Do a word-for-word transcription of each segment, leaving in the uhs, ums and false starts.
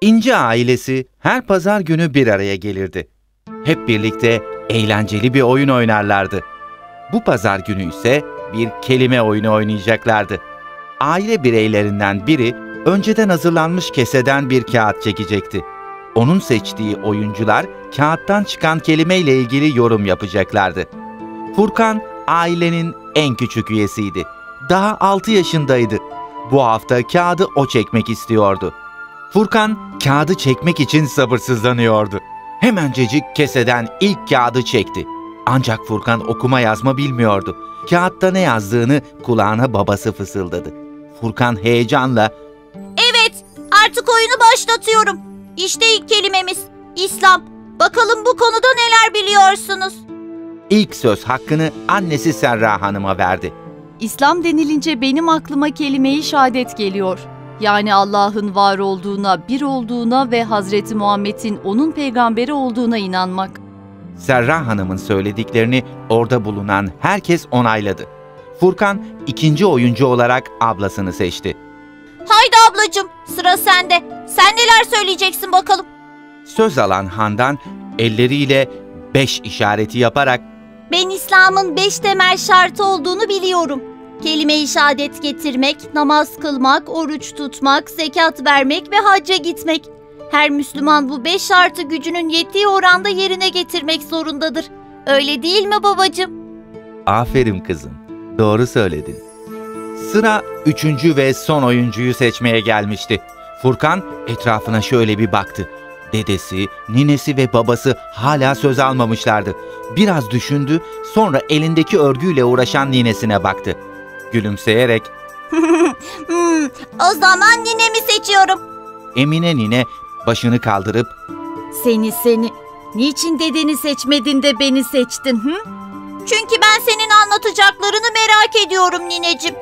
İnci ailesi her pazar günü bir araya gelirdi. Hep birlikte eğlenceli bir oyun oynarlardı. Bu pazar günü ise bir kelime oyunu oynayacaklardı. Aile bireylerinden biri önceden hazırlanmış keseden bir kağıt çekecekti. Onun seçtiği oyuncular kağıttan çıkan kelimeyle ilgili yorum yapacaklardı. Furkan ailenin en küçük üyesiydi. Daha altı yaşındaydı. Bu hafta kağıdı o çekmek istiyordu. Furkan kağıdı çekmek için sabırsızlanıyordu. Hemencecik keseden ilk kağıdı çekti. Ancak Furkan okuma yazma bilmiyordu. Kağıtta ne yazdığını kulağına babası fısıldadı. Furkan heyecanla "Evet, artık oyunu başlatıyorum. İşte ilk kelimemiz İslam. Bakalım bu konuda neler biliyorsunuz?" İlk söz hakkını annesi Serra Hanım'a verdi. İslam denilince benim aklıma kelime-i şehadet geliyor. Yani Allah'ın var olduğuna, bir olduğuna ve Hazreti Muhammed'in onun peygamberi olduğuna inanmak. Serra Hanım'ın söylediklerini orada bulunan herkes onayladı. Furkan ikinci oyuncu olarak ablasını seçti. "Haydi ablacığım, sıra sende. Sen neler söyleyeceksin bakalım?" Söz alan Handan elleriyle beş işareti yaparak "Ben İslam'ın beş temel şartı olduğunu biliyorum. Kelime-i şehadet getirmek, namaz kılmak, oruç tutmak, zekat vermek ve hacca gitmek. Her Müslüman bu beş şartı gücünün yettiği oranda yerine getirmek zorundadır. Öyle değil mi babacığım?" "Aferin kızım, doğru söyledin." Sıra üçüncü ve son oyuncuyu seçmeye gelmişti. Furkan etrafına şöyle bir baktı. Dedesi, ninesi ve babası hala söz almamışlardı. Biraz düşündü, sonra elindeki örgüyle uğraşan ninesine baktı. Gülümseyerek hmm, "O zaman ninemi seçiyorum." Emine nine başını kaldırıp Seni seni, niçin dedeni seçmedin de beni seçtin hı? "Çünkü ben senin anlatacaklarını merak ediyorum nineciğim."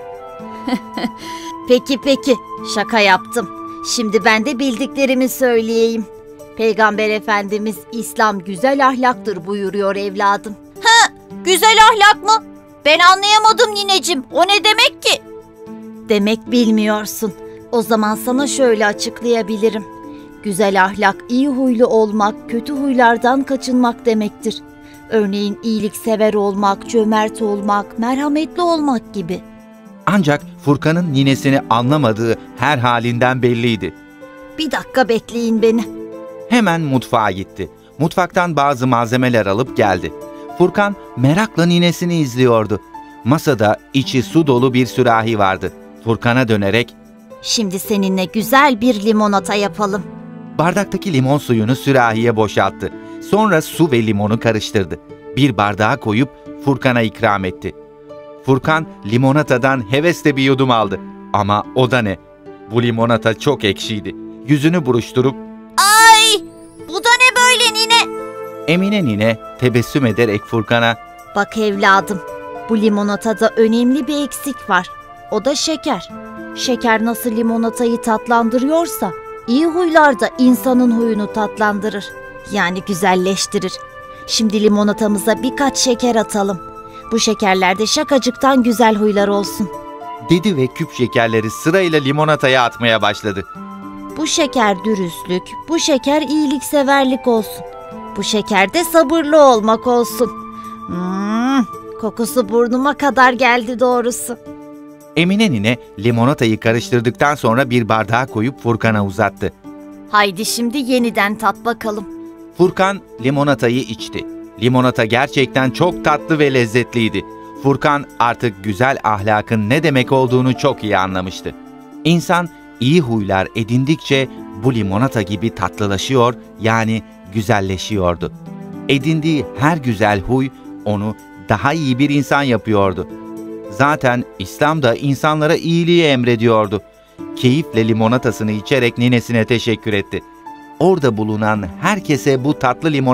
Peki peki, şaka yaptım. Şimdi ben de bildiklerimi söyleyeyim. Peygamber Efendimiz İslam güzel ahlaktır buyuruyor evladım. "Hı, güzel ahlak mı? Ben anlayamadım nineciğim. O ne demek ki?" Demek bilmiyorsun. O zaman sana şöyle açıklayabilirim. Güzel ahlak iyi huylu olmak, kötü huylardan kaçınmak demektir. Örneğin iyiliksever olmak, cömert olmak, merhametli olmak gibi. Ancak Furkan'ın ninesini anlamadığı her halinden belliydi. Bir dakika bekleyin beni. Hemen mutfağa gitti. Mutfaktan bazı malzemeler alıp geldi. Furkan merakla ninesini izliyordu. Masada içi su dolu bir sürahi vardı. Furkan'a dönerek Şimdi seninle güzel bir limonata yapalım. Bardaktaki limon suyunu sürahiye boşalttı. Sonra su ve limonu karıştırdı. Bir bardağa koyup Furkan'a ikram etti. Furkan limonatadan hevesle bir yudum aldı. Ama o da ne? Bu limonata çok ekşiydi. Yüzünü buruşturup "Ay, bu da ne böyle nine?" Emine nine tebessüm ederek Furkan'a Bak evladım, bu limonatada önemli bir eksik var. O da şeker. Şeker nasıl limonatayı tatlandırıyorsa, iyi huylar da insanın huyunu tatlandırır. Yani güzelleştirir. Şimdi limonatamıza birkaç şeker atalım. Bu şekerler de şakacıktan güzel huylar olsun. dedi ve küp şekerleri sırayla limonataya atmaya başladı. Bu şeker dürüstlük, bu şeker iyilikseverlik olsun. Bu şeker de sabırlı olmak olsun. Hmm, kokusu burnuma kadar geldi doğrusu. Emine nine limonatayı karıştırdıktan sonra bir bardağa koyup Furkan'a uzattı. Haydi şimdi yeniden tat bakalım. Furkan limonatayı içti. Limonata gerçekten çok tatlı ve lezzetliydi. Furkan artık güzel ahlakın ne demek olduğunu çok iyi anlamıştı. İnsan iyi huylar edindikçe bu limonata gibi tatlılaşıyor, yani güzelleşiyordu. Edindiği her güzel huy onu daha iyi bir insan yapıyordu. Zaten İslam da insanlara iyiliği emrediyordu. Keyifle limonatasını içerek ninesine teşekkür etti. Orada bulunan herkese bu tatlı limon...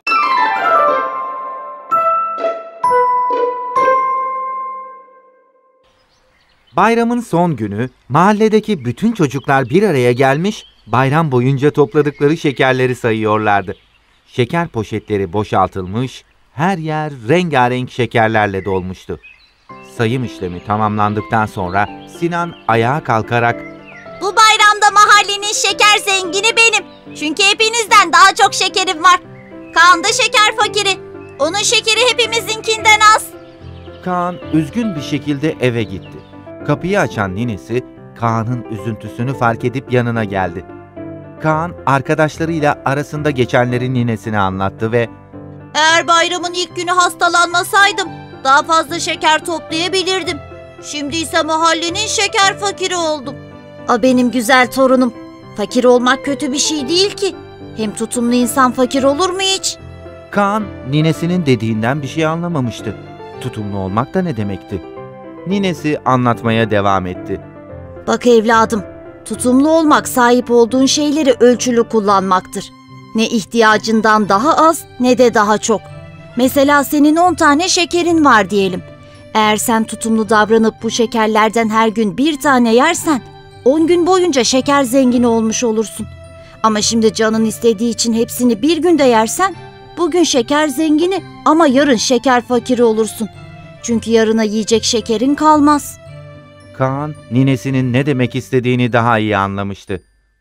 Bayramın son günü mahalledeki bütün çocuklar bir araya gelmiş, bayram boyunca topladıkları şekerleri sayıyorlardı. Şeker poşetleri boşaltılmış, her yer rengarenk şekerlerle dolmuştu. Sayım işlemi tamamlandıktan sonra Sinan ayağa kalkarak "Bu bayramda mahallenin şeker zengini benim. Çünkü hepinizden daha çok şekerim var. Kaan da şeker fakiri. Onun şekeri hepimizinkinden az. Kaan üzgün bir şekilde eve gitti. Kapıyı açan ninesi Kaan'ın üzüntüsünü fark edip yanına geldi. Kaan arkadaşlarıyla arasında geçenleri ninesine anlattı ve Eğer bayramın ilk günü hastalanmasaydım daha fazla şeker toplayabilirdim. Şimdi ise mahallenin şeker fakiri oldum. A benim güzel torunum. Fakir olmak kötü bir şey değil ki. Hem tutumlu insan fakir olur mu hiç? Kaan ninesinin dediğinden bir şey anlamamıştı. Tutumlu olmak da ne demekti? Ninesi anlatmaya devam etti. Bak evladım, tutumlu olmak sahip olduğun şeyleri ölçülü kullanmaktır. Ne ihtiyacından daha az ne de daha çok. Mesela senin on tane şekerin var diyelim. Eğer sen tutumlu davranıp bu şekerlerden her gün bir tane yersen, on gün boyunca şeker zengini olmuş olursun. Ama şimdi canın istediği için hepsini bir günde yersen, bugün şeker zengini ama yarın şeker fakiri olursun. Çünkü yarına yiyecek şekerin kalmaz. Kaan, ninesinin ne demek istediğini daha iyi anlamıştı.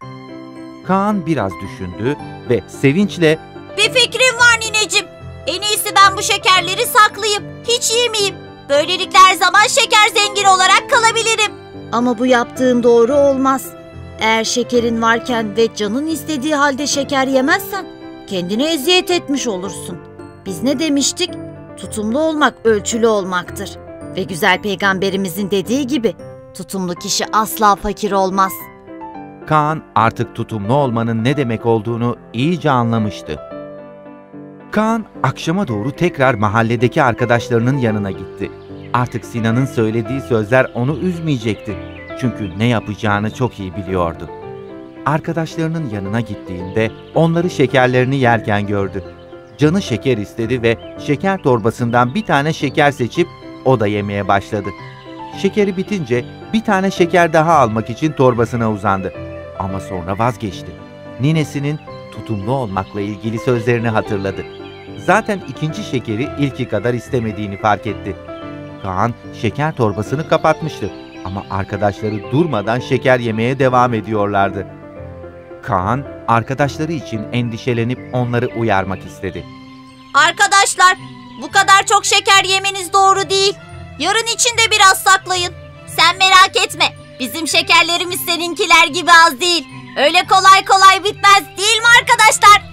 Kaan biraz düşündü ve sevinçle Bir fikrim var nineciğim. En iyisi ben bu şekerleri saklayıp hiç yemeyeyim. Böylelikle her zaman şeker zengini olarak kalabilirim. Ama bu yaptığın doğru olmaz. Eğer şekerin varken ve canın istediği halde şeker yemezsen kendine eziyet etmiş olursun. Biz ne demiştik? Tutumlu olmak ölçülü olmaktır. Ve güzel peygamberimizin dediği gibi tutumlu kişi asla fakir olmaz. Kaan artık tutumlu olmanın ne demek olduğunu iyice anlamıştı. Kaan akşama doğru tekrar mahalledeki arkadaşlarının yanına gitti. Artık Sinan'ın söylediği sözler onu üzmeyecekti. Çünkü ne yapacağını çok iyi biliyordu. Arkadaşlarının yanına gittiğinde onları şekerlerini yerken gördü. Canı şeker istedi ve şeker torbasından bir tane şeker seçip o da yemeye başladı. Şekeri bitince bir tane şeker daha almak için torbasına uzandı. Ama sonra vazgeçti. Ninesinin tutumlu olmakla ilgili sözlerini hatırladı. Zaten ikinci şekeri ilki kadar istemediğini fark etti. Kaan şeker torbasını kapatmıştı ama arkadaşları durmadan şeker yemeye devam ediyorlardı. Kaan arkadaşları için endişelenip onları uyarmak istedi. Arkadaşlar, bu kadar çok şeker yemeniz doğru değil. Yarın için de biraz saklayın. Sen merak etme. Bizim şekerlerimiz seninkiler gibi az değil. Öyle kolay kolay bitmez değil mi arkadaşlar?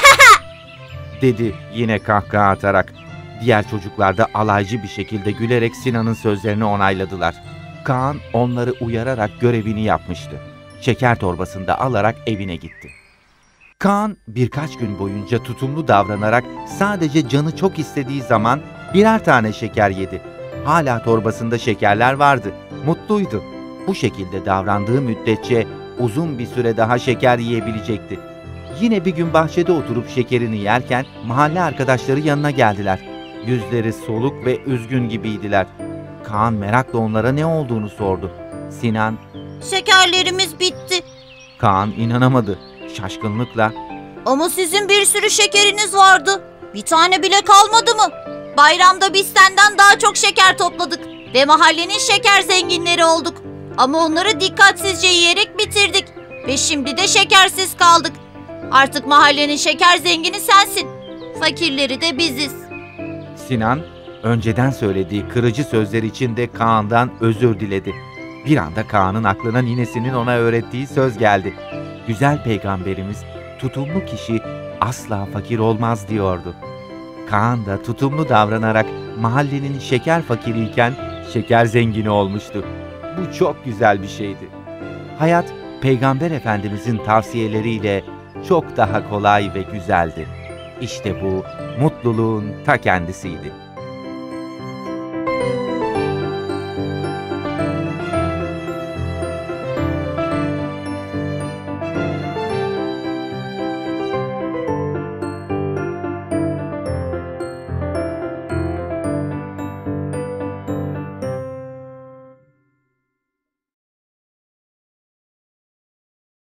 Dedi yine kahkaha atarak. Diğer çocuklar da alaycı bir şekilde gülerek Sinan'ın sözlerini onayladılar. Kaan onları uyararak görevini yapmıştı. Şeker torbasını da alarak evine gitti. Kaan birkaç gün boyunca tutumlu davranarak sadece canı çok istediği zaman birer tane şeker yedi. Hala torbasında şekerler vardı. Mutluydu. Bu şekilde davrandığı müddetçe uzun bir süre daha şeker yiyebilecekti. Yine bir gün bahçede oturup şekerini yerken mahalle arkadaşları yanına geldiler. Yüzleri soluk ve üzgün gibiydiler. Kaan merakla onlara ne olduğunu sordu. Sinan, Şekerlerimiz bitti. Kaan inanamadı. Şaşkınlıkla, Ama sizin bir sürü şekeriniz vardı. Bir tane bile kalmadı mı? Bayramda biz senden daha çok şeker topladık ve mahallenin şeker zenginleri olduk. Ama onları dikkatsizce yiyerek bitirdik ve şimdi de şekersiz kaldık. Artık mahallenin şeker zengini sensin. Fakirleri de biziz. Sinan, önceden söylediği kırıcı sözler için de Kaan'dan özür diledi. Bir anda Kaan'ın aklına ninesinin ona öğrettiği söz geldi. Güzel peygamberimiz, tutumlu kişi asla fakir olmaz diyordu. Kaan da tutumlu davranarak mahallenin şeker fakiriyken şeker zengini olmuştu. Bu çok güzel bir şeydi. Hayat, Peygamber Efendimizin tavsiyeleriyle çok daha kolay ve güzeldi. İşte bu mutluluğun ta kendisiydi.